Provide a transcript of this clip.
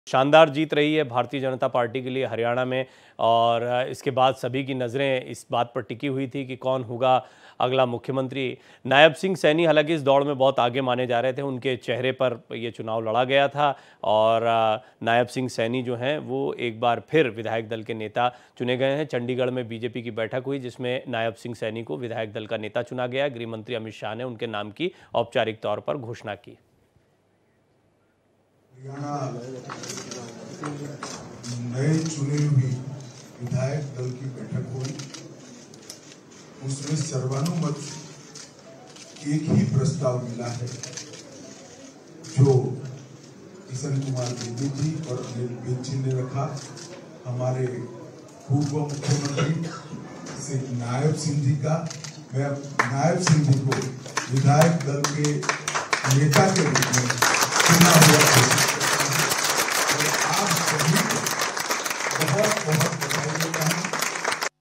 शानदार जीत रही है भारतीय जनता पार्टी के लिए हरियाणा में। और इसके बाद सभी की नज़रें इस बात पर टिकी हुई थी कि कौन होगा अगला मुख्यमंत्री। नायब सिंह सैनी हालांकि इस दौड़ में बहुत आगे माने जा रहे थे, उनके चेहरे पर ये चुनाव लड़ा गया था और नायब सिंह सैनी जो हैं वो एक बार फिर विधायक दल के नेता चुने गए हैं। चंडीगढ़ में बीजेपी की बैठक हुई जिसमें नायब सिंह सैनी को विधायक दल का नेता चुना गया। गृह मंत्री अमित शाह ने उनके नाम की औपचारिक तौर पर घोषणा की। नए चुने हुए विधायक दल की बैठक हुई, उसमें सर्वानुमत एक ही प्रस्ताव मिला है जो किशन कुमार बेदी जी और अनिल विज जी ने रखा। हमारे पूर्व मुख्यमंत्री श्री नायब सिंह जी का, मैं नायब सिंह जी को विधायक दल के नेता के रूप में चुना हुआ। आप सभी बहुत